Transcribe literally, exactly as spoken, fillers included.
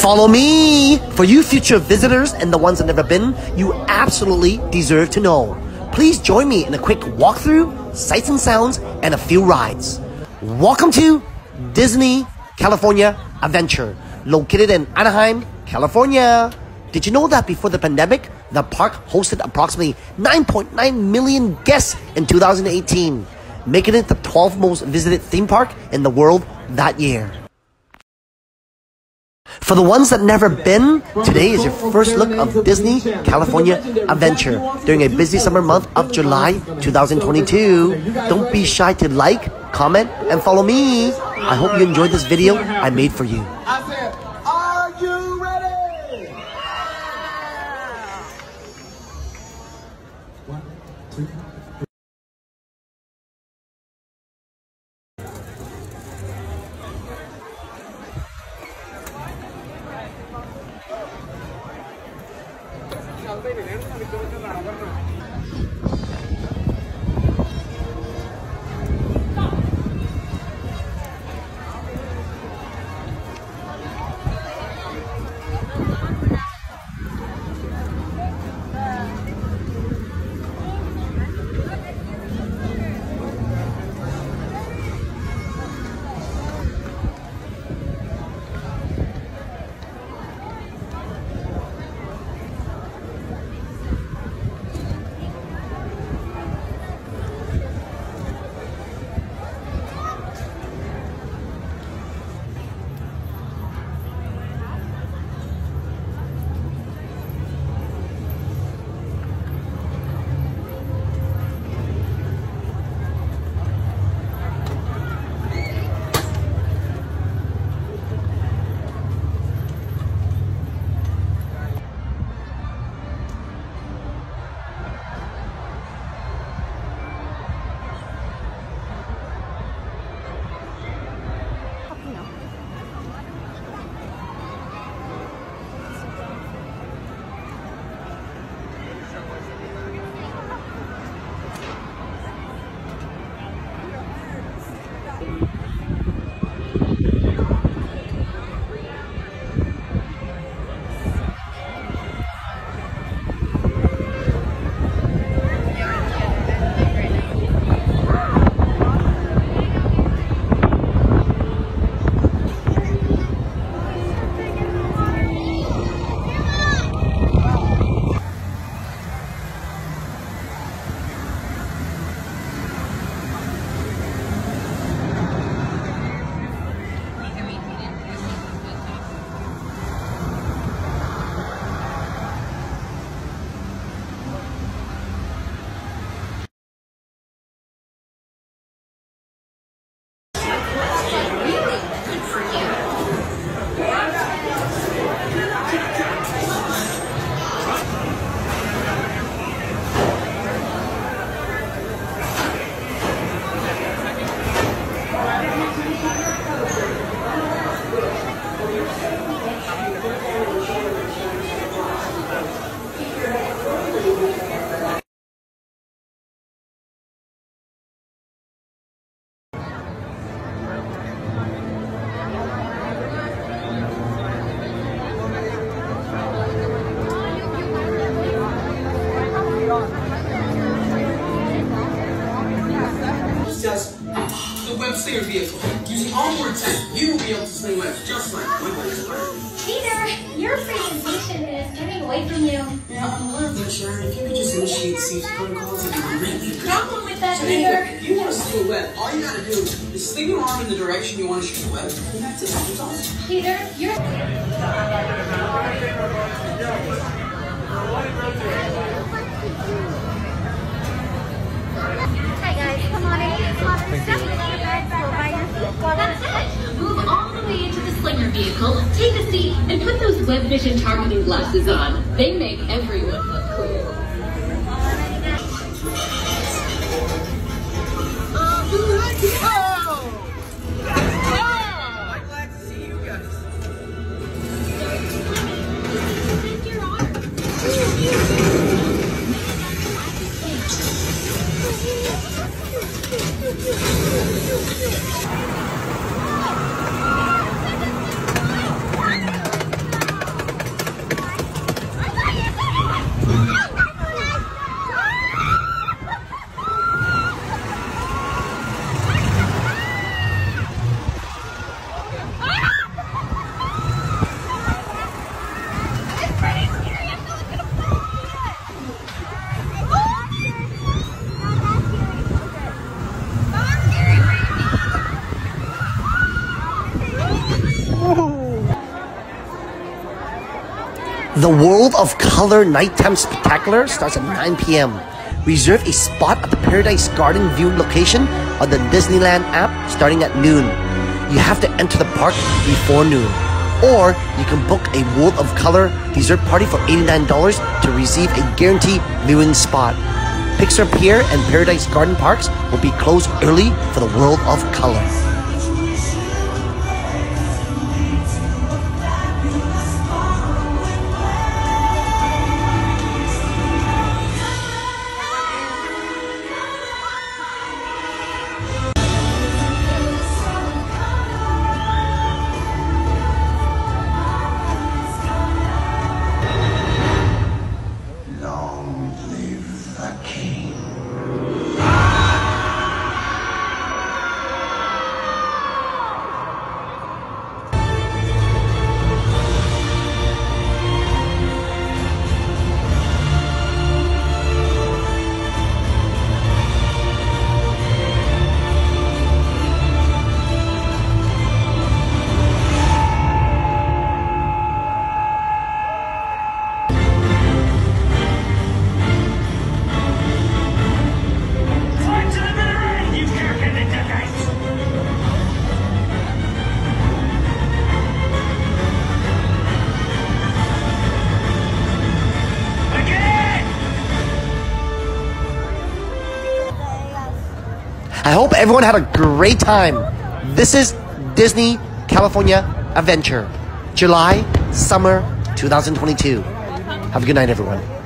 Follow me! For you future visitors and the ones that never been, you absolutely deserve to know. Please join me in a quick walkthrough, sights and sounds, and a few rides. Welcome to Disney California Adventure, located in Anaheim, California. Did you know that before the pandemic, the park hosted approximately nine point nine million guests in two thousand eighteen, making it the twelfth most visited theme park in the world that year? For the ones that never been, today is your first look of Disney California Adventure during a busy summer month of July two thousand twenty-two. Don't be shy to like, comment, and follow me. I hope you enjoyed this video I made for you. I said, are you ready? One, two, three. The web slinger vehicle. Using onboard tech, you will be able to sling webs just like webs. Peter, your presentation is getting away from you. Yeah, I'm aware of that, Sharon. If you could just initiate safety protocols, it'd be really good. Problem with that, So Peter. anyway, if you want to sling a web, all you gotta do is sling your arm in the direction you want to shoot the web, and that's it. That's all. Peter, you're... Hi guys, come on in. Come on in. Step in your bed, go by your feet. That's it. Move all the way into the slinger vehicle, take a seat, and put those web vision targeting glasses on. They make everyone look cool. I'm glad to see you guys. The World of Color Nighttime Spectacular starts at nine p m Reserve a spot at the Paradise Garden viewing location on the Disneyland app starting at noon. You have to enter the park before noon. Or you can book a World of Color dessert party for eighty-nine dollars to receive a guaranteed viewing spot. Pixar Pier and Paradise Garden Parks will be closed early for the World of Color. Long live the king. I hope everyone had a great time. This is Disney California Adventure, July, summer two thousand twenty-two. Have a good night, everyone.